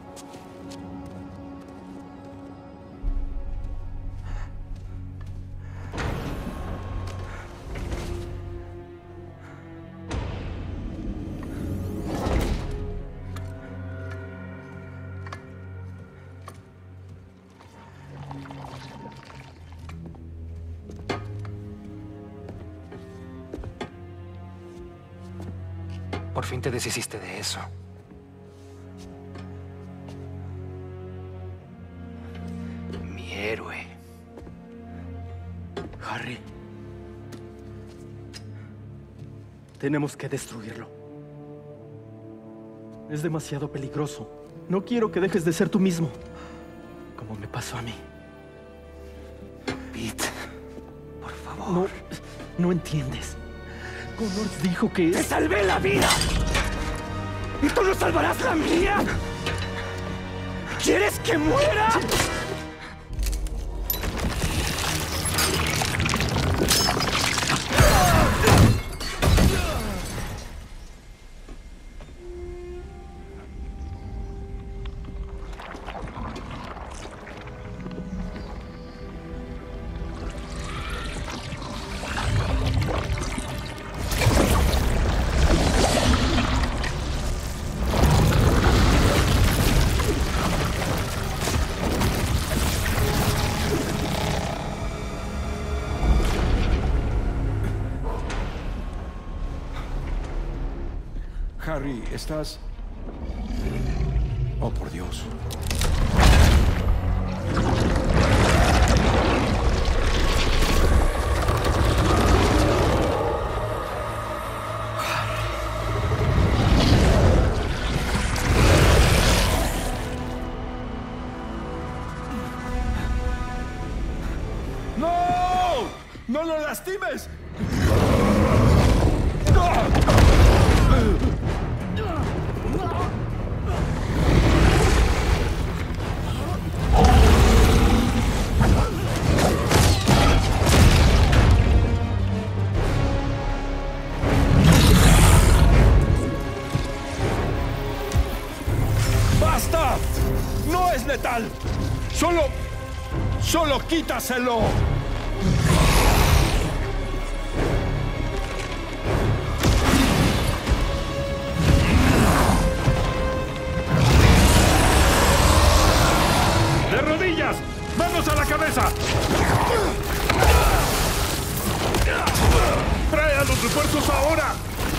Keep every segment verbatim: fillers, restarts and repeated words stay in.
Por fin te deshiciste de eso. Mi héroe. Harry. Tenemos que destruirlo. Es demasiado peligroso. No quiero que dejes de ser tú mismo, como me pasó a mí. Pete, por favor. No, no entiendes. Connors dijo que... ¡Te salvé la vida! ¿Y tú no salvarás la mía? ¿Quieres que muera? Harry, ¿estás...? Oh, por Dios. ¡No! ¡No lo lastimes! ¡Basta! ¡No es letal! ¡Solo... solo quítaselo! ¡De rodillas! ¡Manos a la cabeza! ¡Trae a los refuerzos ahora!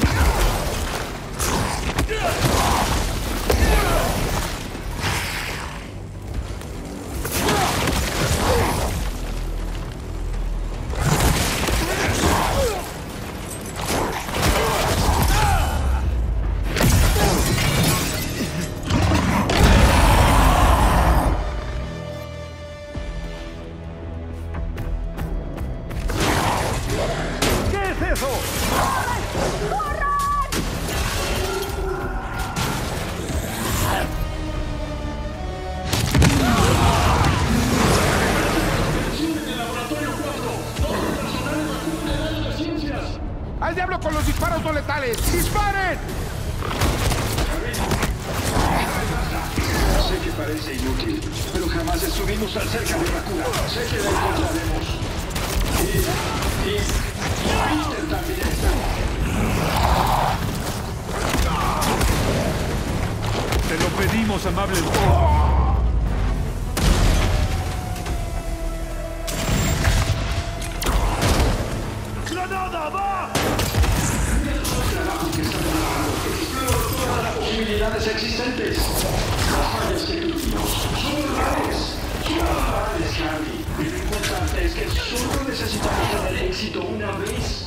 ¡Al diablo con los disparos no letales! ¡Disparen! Sé que parece inútil, pero jamás estuvimos tan cerca de una cura. Sé que la encontraremos. Y... y... Peter también está. Te lo pedimos, amable. ¡Granada, va! Exploro todas las posibilidades existentes. Las fallas que tuvimos son reales. Son reales, Harry. Lo importante es que solo necesitamos tener éxito una vez.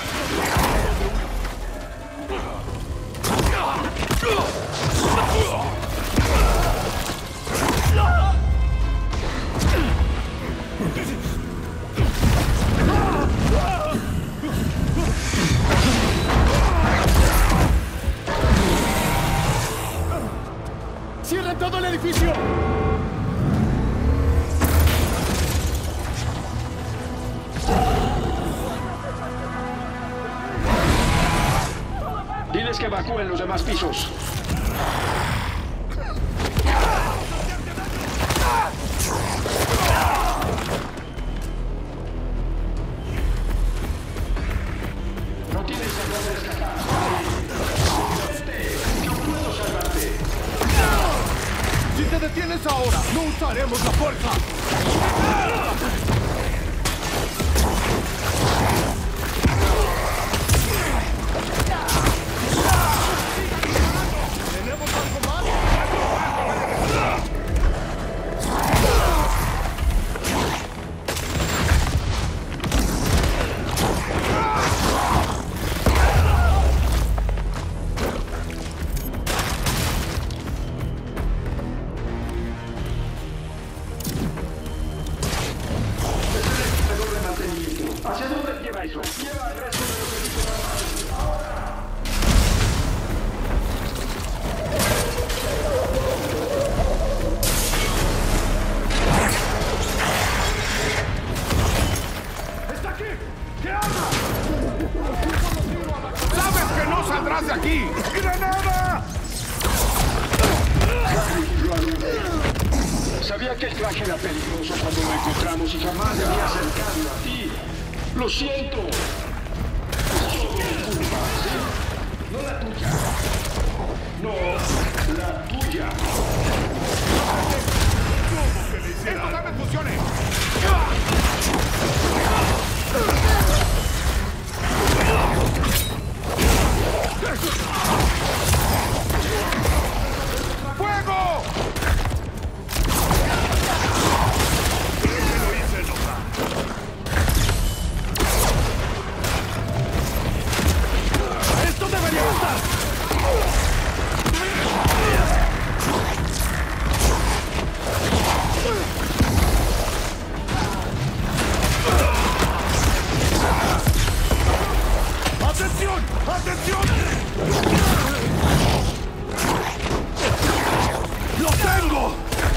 ¡Cierren todo el edificio! Diles que evacúen los demás pisos. Si te detienes ahora, no usaremos la fuerza. ¿Tenemos algo más? ¿Hacia dónde lleva eso? Lleva al resto de los equipos ahora. ¡Está aquí! ¿Qué haga? ¡Sabes que no saldrás de aquí! ¡Granada! Sabía que el traje era peligroso cuando lo encontramos y jamás me había acercado a ti. Lo siento. Es solo mi culpa, ¿sí? No la tuya. No, la tuya. ¡Esto tal vez funcione! ¡Fuego! ¡Esto debería bastar! ¡Atención! ¡Atención! ¡Lo tengo!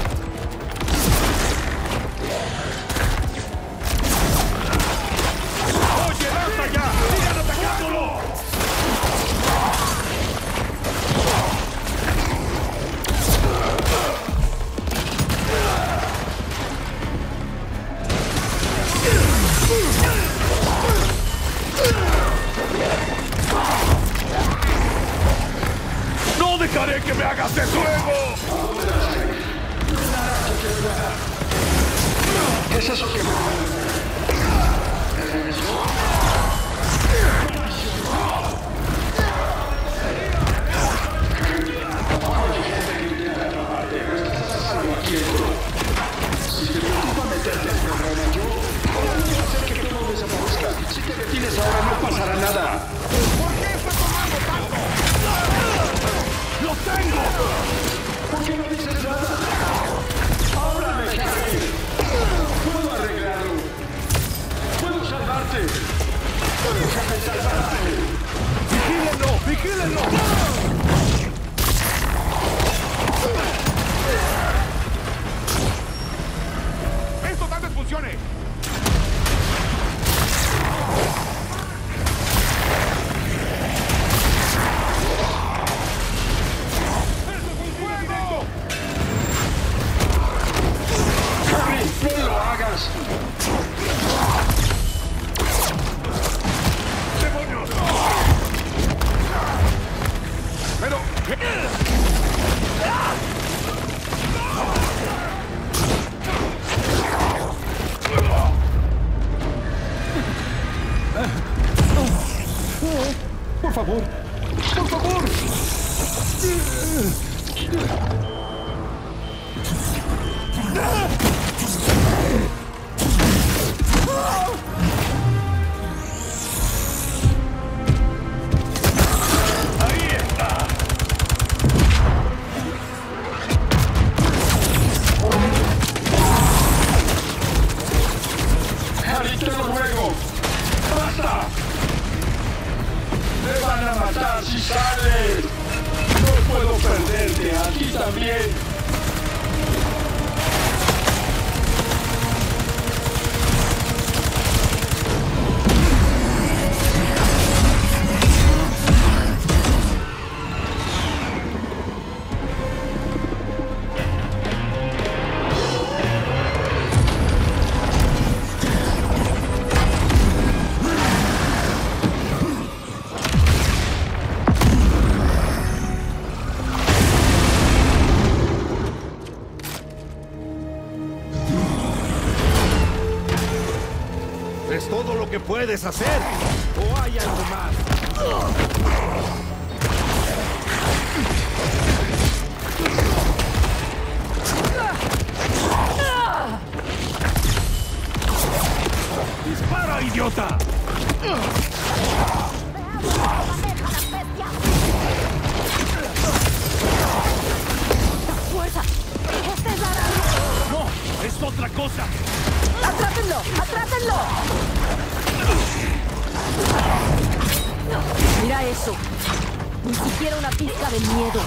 ¡Oye, basta ya! ¡Sigan atacándolo! ¡No dejaré que me hagas de fuego! ¿Qué es eso que me... Si te preocupa meterte en programa, yo voy a hacer que todo desaparezca. Si te detienes ahora, no pasará nada. ¿Por qué está tomando tanto? ¡Lo tengo! ¿Por qué no dices nada? ¡Ábrame, Harry! Puedo arreglarlo. Puedo salvarte. Déjame salvarte. ¡Vigílenlo! ¡Vigílenlo! ¡Esto tal vez funcione! ¡Fuego! Harry, no lo hagas. ¡Demonios! Pero... Por favor, por favor. Ahí está. Harry, te lo ruego. ¡Basta! ¡Me van a matar si sales! ¡No puedo perderte! ¡A ti también! que puedes hacer? ¿O hay algo más? ¡Dispara, idiota! ¡Fuerza! ¡Este es la... ¡No! ¡Es otra cosa! ¡Atrápenlo! ¡Atrápenlo! Mira eso. Ni siquiera una pizca de miedo.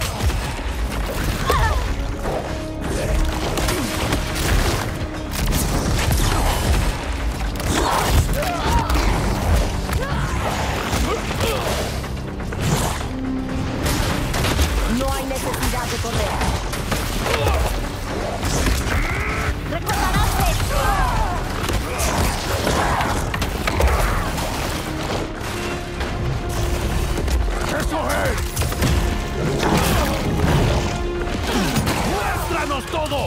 No hay necesidad de correr. ¡Recordarás esto! ¡Eso es! ¡Muéstranos todo!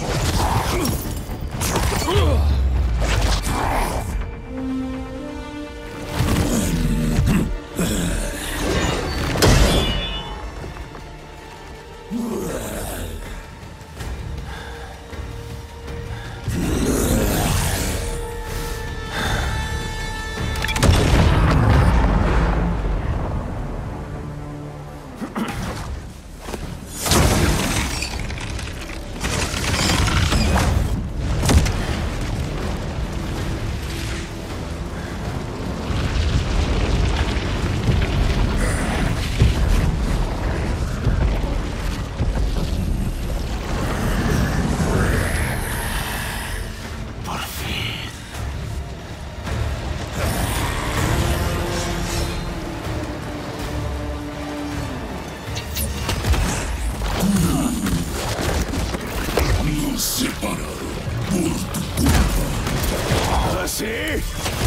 ¿Así?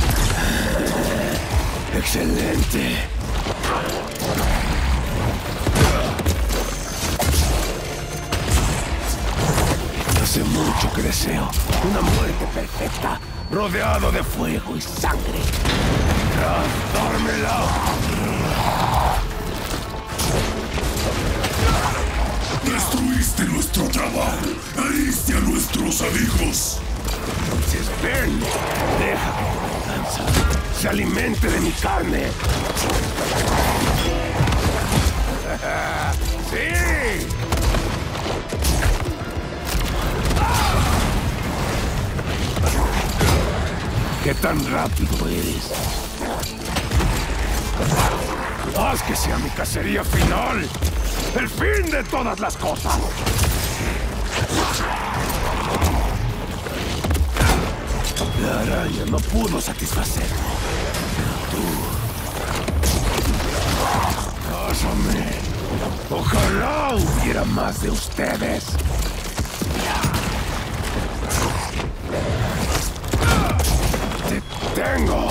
¡Excelente! Hace mucho que deseo una muerte perfecta, rodeado de fuego y sangre. ¡Dármela! Destruiste nuestro trabajo, heriste a nuestros amigos. Entonces ven, deja que la venganza se alimente de mi carne. ¡Sí! ¿Qué tan rápido eres? Haz que sea mi cacería final. ¡El fin de todas las cosas! La araña no pudo satisfacerme. Tú... Pásame. Ojalá hubiera más de ustedes. ¡Te tengo!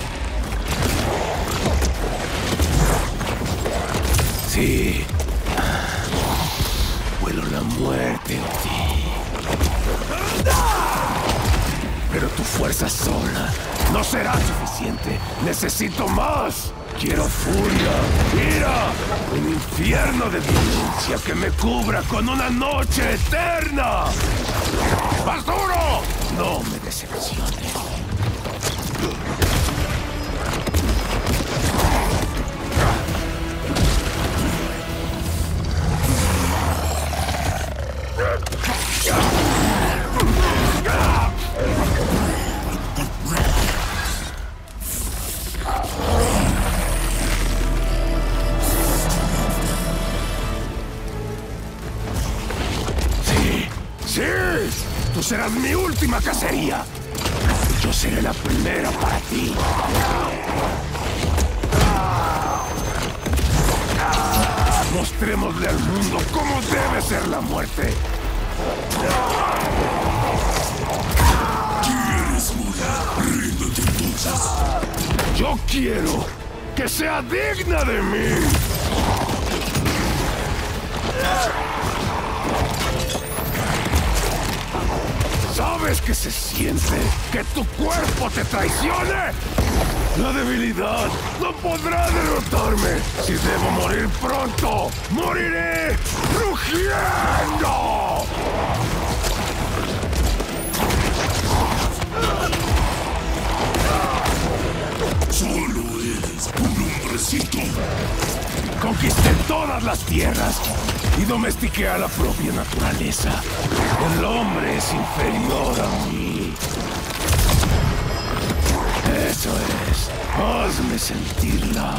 Sí. Huelo la muerte en ti. Pero tu fuerza sola no será suficiente. Necesito más. Quiero furia, ira, un infierno de violencia que me cubra con una noche eterna. ¡Más duro! No me decepciones. ¡Sí! ¡Tú serás mi última cacería! Yo seré la primera para ti. Mostrémosle al mundo cómo debe ser la muerte. ¿Quieres morir? Ríndete entonces. Yo quiero que sea digna de mí. ¿Sabes que se siente que tu cuerpo te traicione? La debilidad no podrá derrotarme. Si debo morir pronto, moriré rugiendo. Solo eres un hombrecito. Conquisté todas las tierras y domestiqué a la propia naturaleza. El hombre es inferior a mí. Eso es. Hazme sentirla.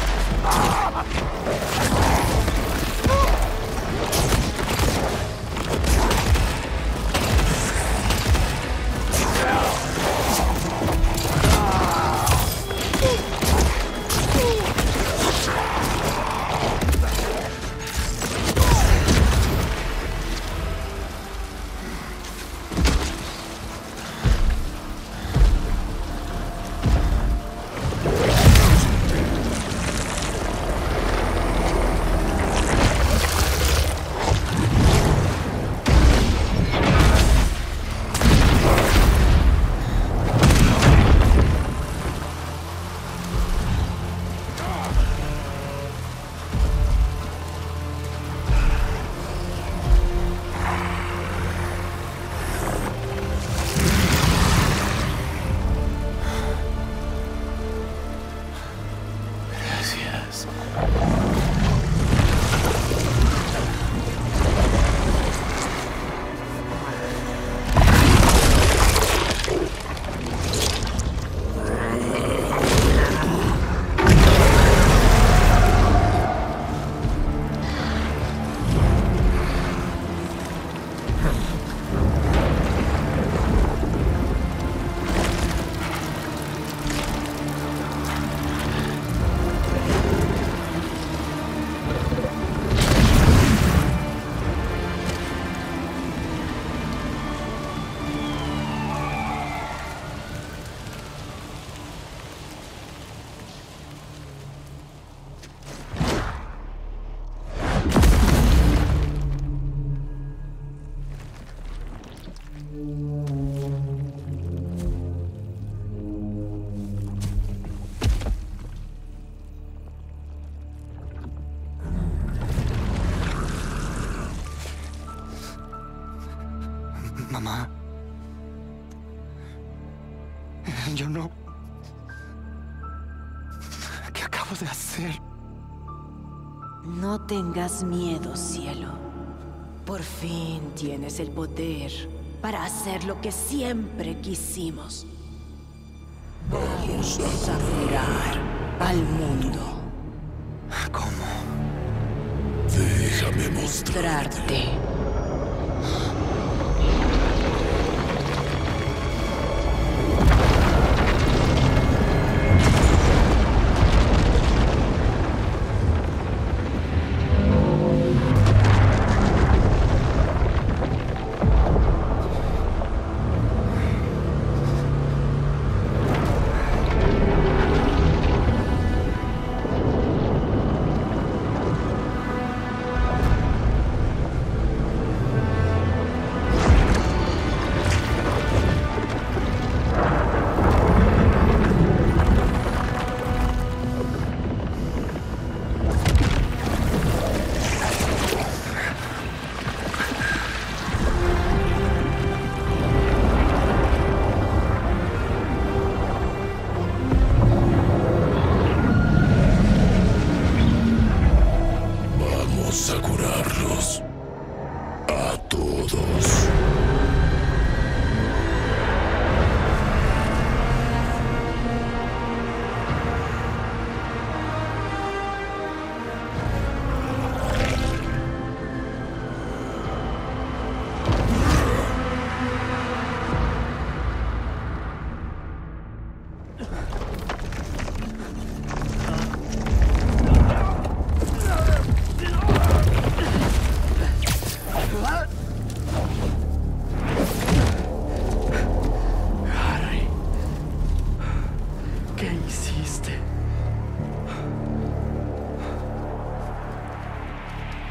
Mamá. Yo no... ¿Qué acabo de hacer? No tengas miedo, cielo. Por fin tienes el poder para hacer lo que siempre quisimos. Vamos a curar al mundo. ¿Cómo? Déjame mostrarte. Mostrarte. A curarlos a todos.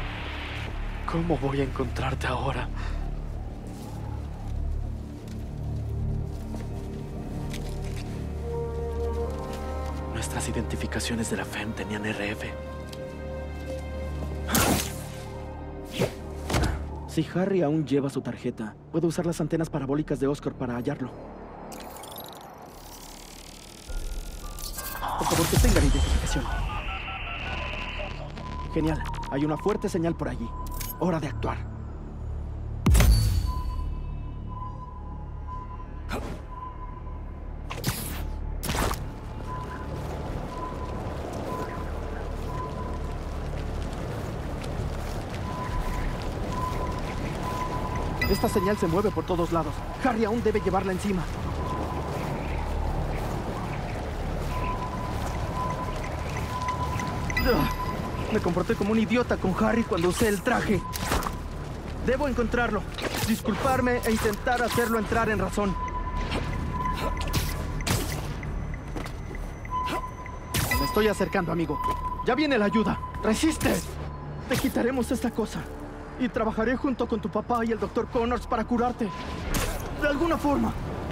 ¿Cómo voy a encontrarte ahora? Las identificaciones de la F E M tenían R F. Si Harry aún lleva su tarjeta, puedo usar las antenas parabólicas de Oscorp para hallarlo. Por favor, que tengan identificación. Genial. Hay una fuerte señal por allí. Hora de actuar. Esta señal se mueve por todos lados. Harry aún debe llevarla encima. Ugh. Me comporté como un idiota con Harry cuando usé el traje. Debo encontrarlo, disculparme e intentar hacerlo entrar en razón. Me estoy acercando, amigo. Ya viene la ayuda. ¡Resiste! Te quitaremos esta cosa. Y trabajaré junto con tu papá y el doctor Connors para curarte. De alguna forma.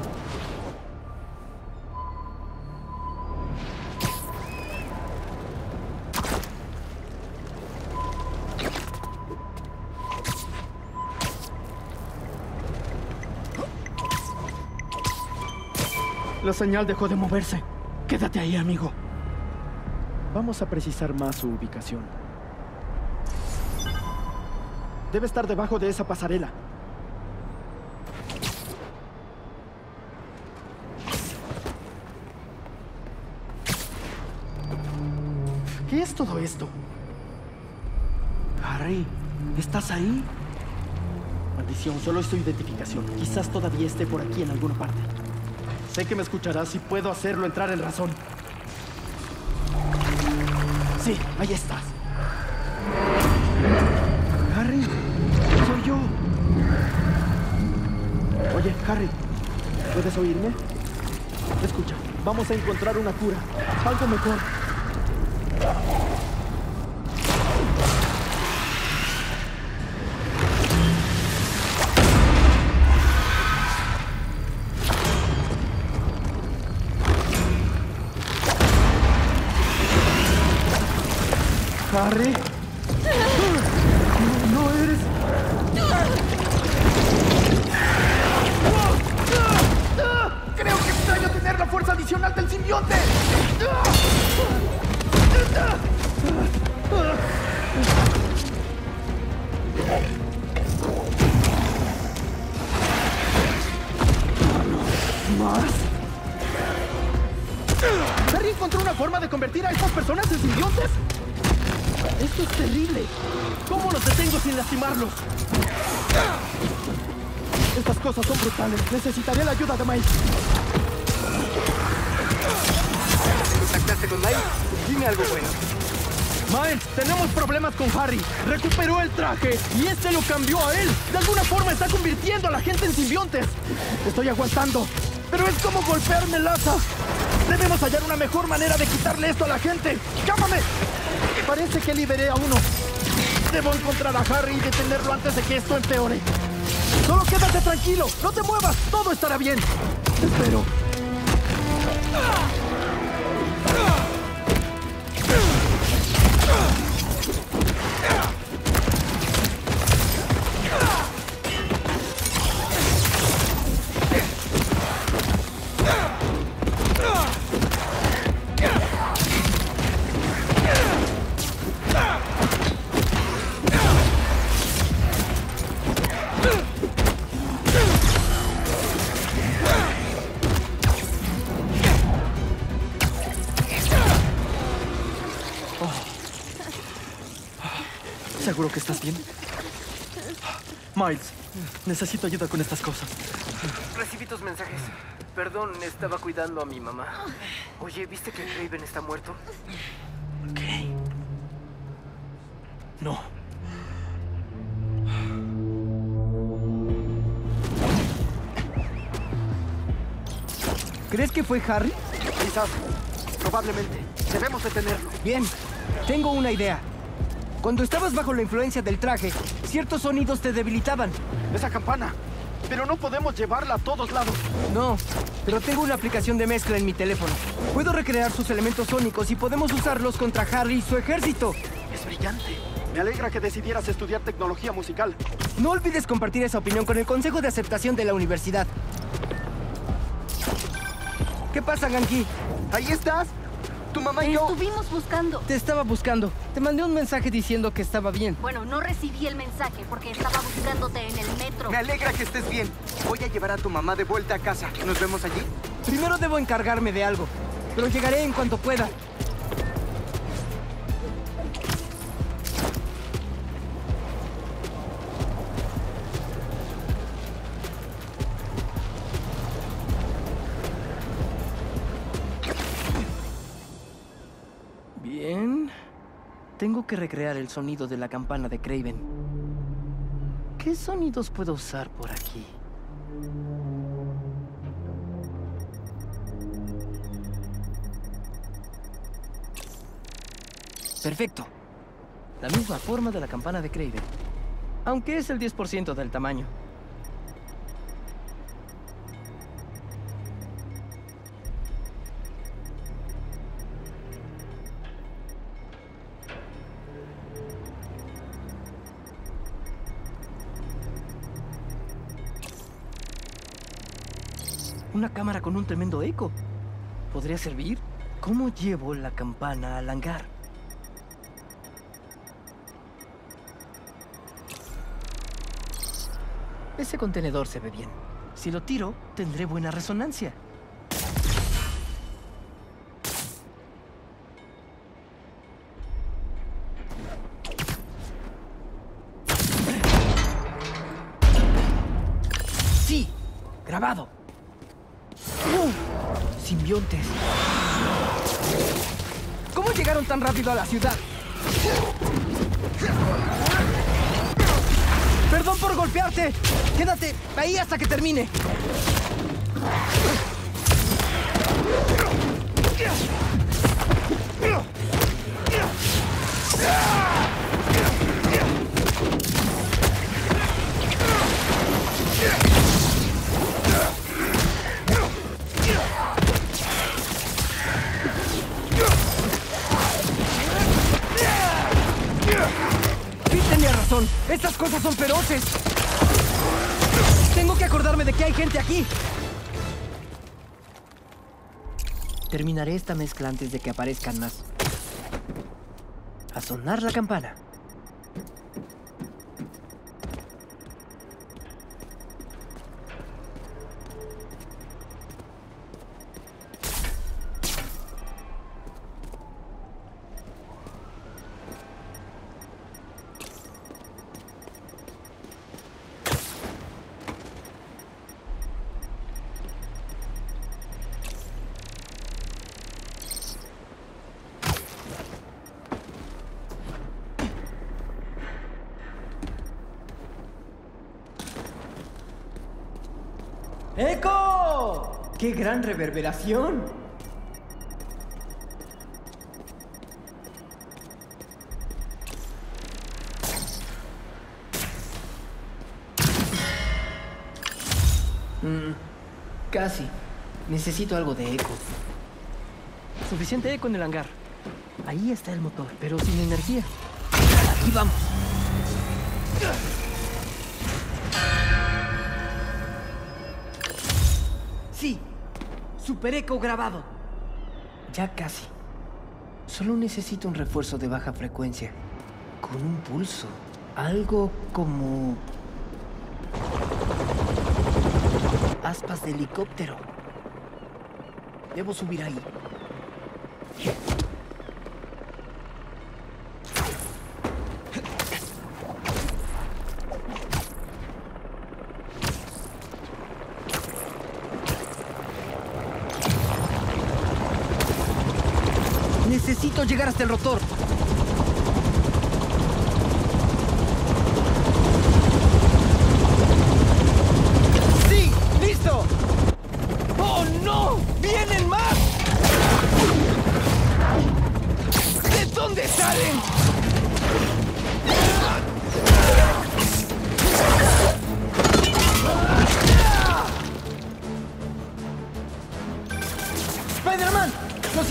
La señal dejó de moverse. Quédate ahí, amigo. Vamos a precisar más su ubicación. Debe estar debajo de esa pasarela. ¿Qué es todo esto? Harry, ¿estás ahí? Maldición, solo es tu identificación. Quizás todavía esté por aquí en alguna parte. Sé que me escucharás y puedo hacerlo entrar en razón. Sí, ahí estás. Harry, soy yo. Oye, Harry, ¿puedes oírme? Escucha, vamos a encontrar una cura, algo mejor. Harry. No eres... Creo que extraño tener la fuerza adicional del simbionte. ¿Más? ¿Harry encontró una forma de convertir a estas personas en simbiontes? ¡Esto es terrible! ¿Cómo los detengo sin lastimarlos? Estas cosas son brutales. Necesitaré la ayuda de Miles. ¿Contactaste con Miles? Dime algo bueno. Miles, tenemos problemas con Harry. Recuperó el traje y este lo cambió a él. De alguna forma está convirtiendo a la gente en simbiontes. Estoy aguantando, pero es como golpearme el asa. Debemos hallar una mejor manera de quitarle esto a la gente. ¡Llámame! Parece que liberé a uno. Debo encontrar a Harry y detenerlo antes de que esto empeore. Solo quédate tranquilo. No te muevas. Todo estará bien. Te espero. ¿Seguro que estás bien? Miles, necesito ayuda con estas cosas. Recibí tus mensajes. Perdón, estaba cuidando a mi mamá. Oye, ¿viste que Kraven está muerto? ¿Qué? No. ¿Crees que fue Harry? Quizás. Probablemente. Debemos detenerlo. Bien. Tengo una idea. Cuando estabas bajo la influencia del traje, ciertos sonidos te debilitaban. Esa campana. pero no podemos llevarla a todos lados. No, pero tengo una aplicación de mezcla en mi teléfono. Puedo recrear sus elementos sónicos y podemos usarlos contra Harry y su ejército. Es brillante. Me alegra que decidieras estudiar tecnología musical. No olvides compartir esa opinión con el Consejo de Aceptación de la Universidad. ¿Qué pasa, Ganki? ¿Ahí estás? Tu mamá Te y yo... estuvimos buscando. Te estaba buscando. Te mandé un mensaje diciendo que estaba bien. Bueno, no recibí el mensaje porque estaba buscándote en el metro. Me alegra que estés bien. Voy a llevar a tu mamá de vuelta a casa. ¿Nos vemos allí? Primero debo encargarme de algo, pero llegaré en cuanto pueda. Bien. Tengo que recrear el sonido de la campana de Kraven. ¿Qué sonidos puedo usar por aquí? Perfecto. La misma forma de la campana de Kraven. Aunque es el diez por ciento del tamaño. Una cámara con un tremendo eco. ¿Podría servir? ¿Cómo llevo la campana al hangar? Ese contenedor se ve bien. Si lo tiro, tendré buena resonancia. ¡Sí! ¡Grabado! ¡Uh! Simbiontes. ¿Cómo llegaron tan rápido a la ciudad? ¡Perdón por golpearte! ¡Quédate ahí hasta que termine! Pete tenía razón. Estas cosas son feroces. Tengo que acordarme de que hay gente aquí. Terminaré esta mezcla antes de que aparezcan más. A sonar la campana. ¡Eco! ¡Qué gran reverberación! Mm, casi. Necesito algo de eco. Suficiente eco en el hangar. Ahí está el motor, pero sin energía. Aquí vamos. Sí, super eco grabado. Ya casi. Solo necesito un refuerzo de baja frecuencia. Con un pulso. Algo como... aspas de helicóptero. Debo subir ahí. Necesito llegar hasta el rotor. ¡Sí! ¡Listo! ¡Oh, no! ¡Vienen más! ¿De dónde salen?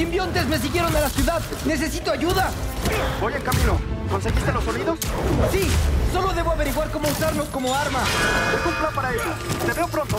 simbiontes me siguieron a la ciudad. ¡Necesito ayuda! Voy en camino. ¿Conseguiste los sonidos? Sí, solo debo averiguar cómo usarlos como arma. Tengo un plan para eso. Te veo pronto.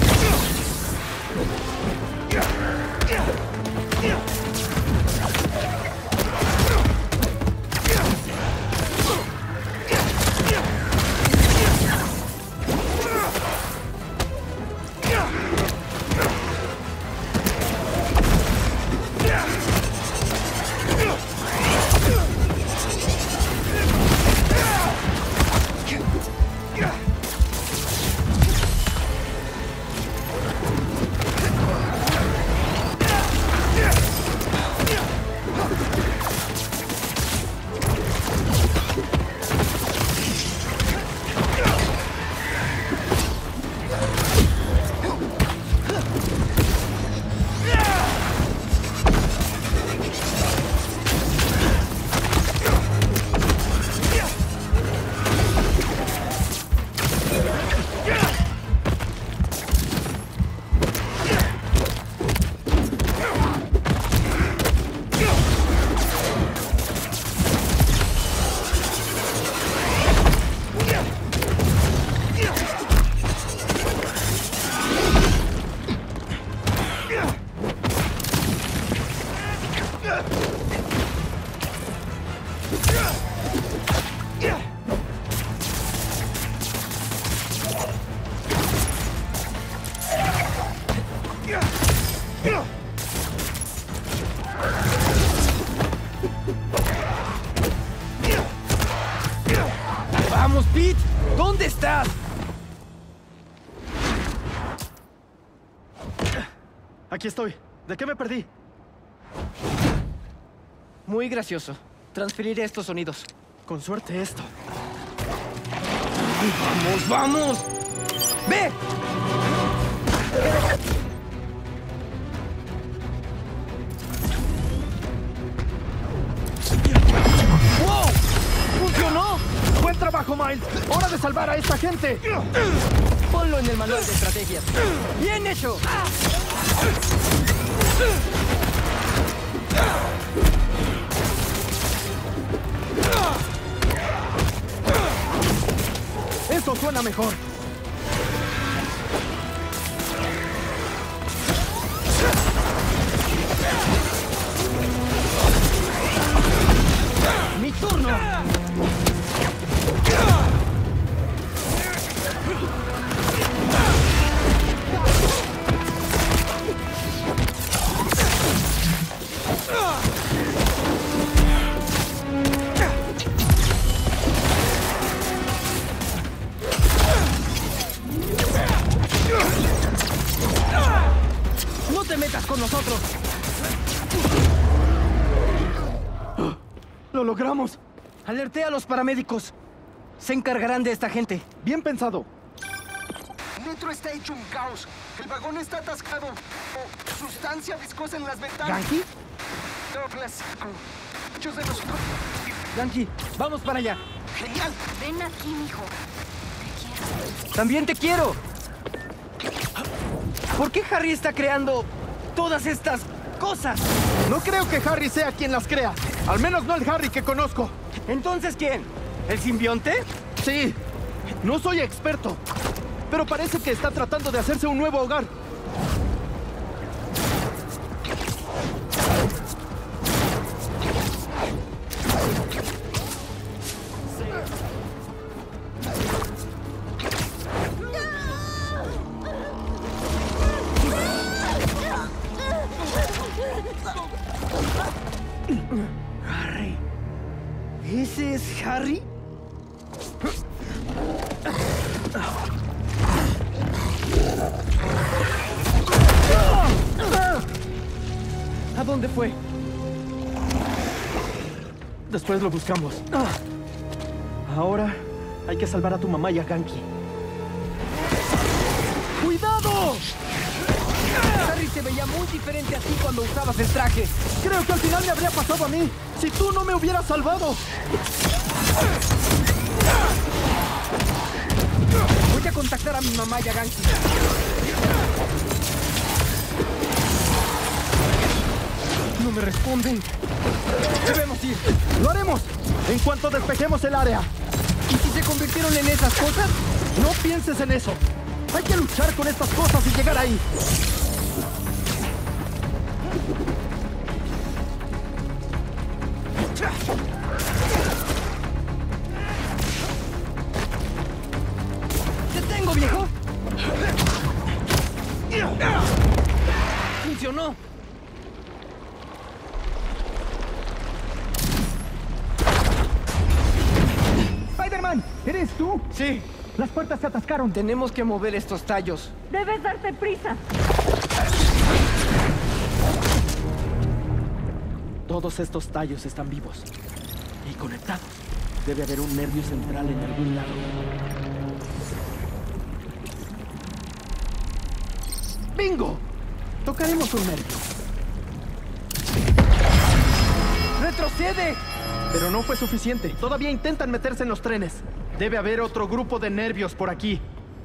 ¡Vamos, Pete! ¿Dónde estás? Aquí estoy. ¿De qué me perdí? Muy gracioso. Transferiré estos sonidos. Con suerte esto. ¡Vamos, vamos! ¡Ve! ¡Wow! ¡Funcionó! ¡Buen trabajo, Miles! ¡Hora de salvar a esta gente! Ponlo en el manual de estrategias. ¡Bien hecho! Eso suena mejor. ¡Mi turno! ¡No te metas con nosotros! ¡Lo logramos! Alerté a los paramédicos. Se encargarán de esta gente. Bien pensado. Dentro está hecho un caos. El vagón está atascado. Oh, sustancia viscosa en las ventanas. ¿Ganky? Douglas. Muchos de nosotros. Ganky, vamos para allá. Genial. Ven aquí, mijo. Te quiero. También te quiero. ¿Por qué Harry está creando todas estas cosas? No creo que Harry sea quien las crea. Al menos no el Harry que conozco. ¿Entonces quién? ¿El simbionte? Sí. No soy experto. Pero parece que está tratando de hacerse un nuevo hogar. Harry. ¿Ese es Harry? ¿A dónde fue? Después lo buscamos. Ahora hay que salvar a tu mamá y a Ganky. ¡Cuidado! Harry se veía muy diferente a ti cuando usabas el traje. Creo que al final me habría pasado a mí si tú no me hubieras salvado. Voy a contactar a mi mamá y a Ganky. No me responden. Debemos ir. ¡Lo haremos! En cuanto despejemos el área. ¿Y si se convirtieron en esas cosas? No pienses en eso. Hay que luchar con estas cosas y llegar ahí. ¡Te tengo, viejo! ¡Funcionó! ¡Spider-Man! ¿Eres tú? Sí. Las puertas se atascaron. Tenemos que mover estos tallos. Debes darte prisa. Todos estos tallos están vivos y conectados. Debe haber un nervio central en algún lado. ¡Bingo! Tocaremos un nervio. ¡Retrocede! Pero no fue suficiente. Todavía intentan meterse en los trenes. Debe haber otro grupo de nervios por aquí.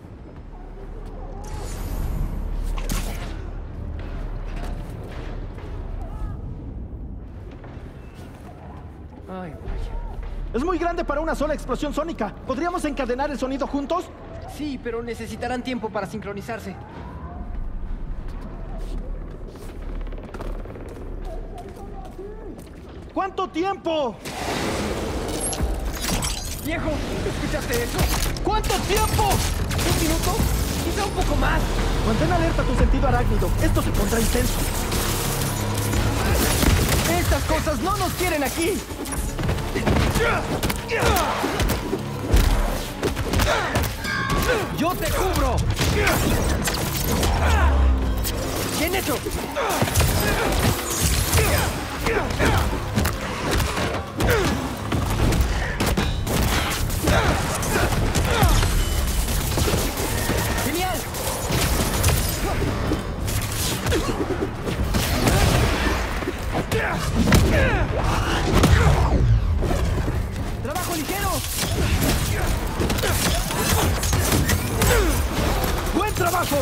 Ay, vaya. Es muy grande para una sola explosión sónica. ¿Podríamos encadenar el sonido juntos? Sí, pero necesitarán tiempo para sincronizarse. ¿Cuánto tiempo? Viejo, ¿escuchaste eso? ¿Cuánto tiempo? ¿Un minuto? Quizá un poco más. Mantén alerta tu sentido arácnido. Esto se pondrá intenso. Estas cosas no nos quieren aquí. ¡Yo te cubro! ¡Bien hecho! ¡Genial! ¡Trabajo ligero! ¡Buen trabajo!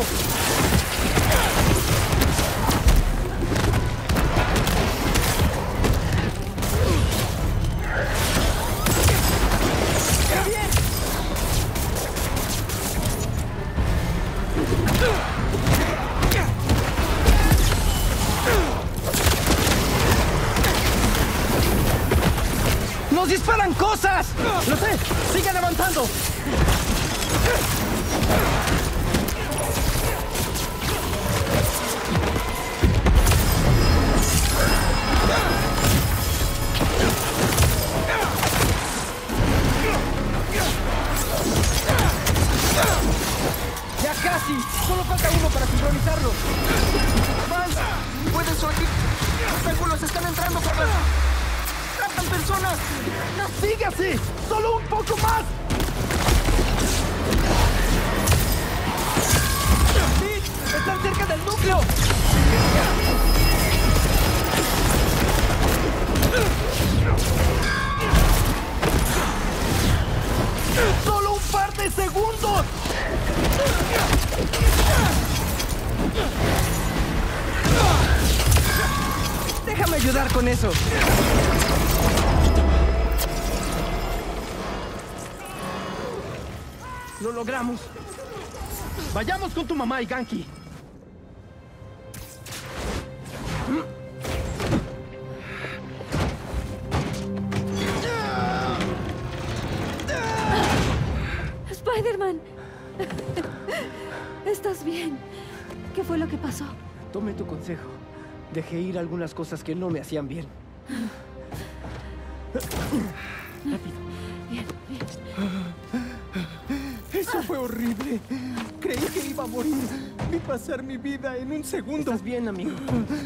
¡Qué bien! ¡Nos disparan cosas! ¡Lo sé! ¡Sigan avanzando! ¡Ya casi! Solo falta uno para sincronizarlo. ¡Vance! ¿Puedes oír? Los ángulos están entrando por las... ¡Tratan personas! ¡No sigue así! ¡Solo un poco más! ¡Sí! ¡Están cerca del núcleo! ¡Solo un par de segundos! Déjame ayudar con eso. Lo logramos. Vayamos con tu mamá y Ganke. Spider-Man. ¿Estás bien? ¿Qué fue lo que pasó? Tomé tu consejo. Dejé ir algunas cosas que no me hacían bien. Rápido. Bien, bien. Eso fue horrible. Creí que iba a morir. Vi pasar mi vida en un segundo. ¿Estás bien, amigo?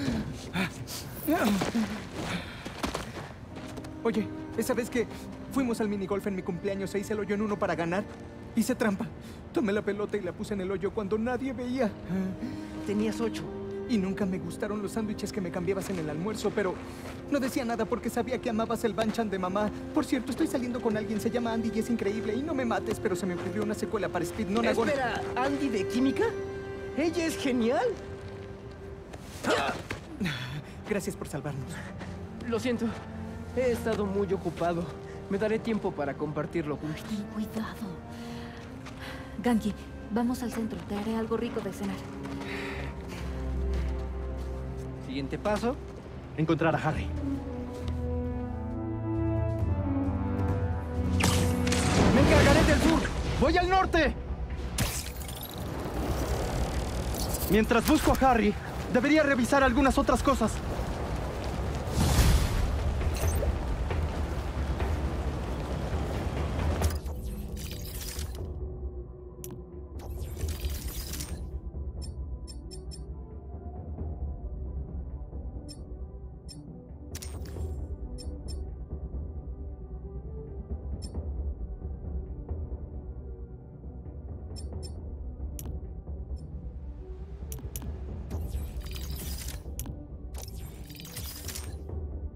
Oye, esa vez que fuimos al minigolf en mi cumpleaños e hice el hoyo en uno para ganar, hice trampa. Tomé la pelota y la puse en el hoyo cuando nadie veía. Tenías ocho. Y nunca me gustaron los sándwiches que me cambiabas en el almuerzo, pero no decía nada porque sabía que amabas el banchan de mamá. Por cierto, estoy saliendo con alguien, se llama Andy y es increíble. Y no me mates, pero se me ocurrió una secuela para Speed No Nagon. Espera, ¿Andy de química? Ella es genial. Gracias por salvarnos. Lo siento. He estado muy ocupado. Me daré tiempo para compartirlo juntos. Ten cuidado. Ganke, vamos al centro. Te haré algo rico de cenar. Siguiente paso. Encontrar a Harry. Me encargaré del sur. Voy al norte. Mientras busco a Harry, debería revisar algunas otras cosas.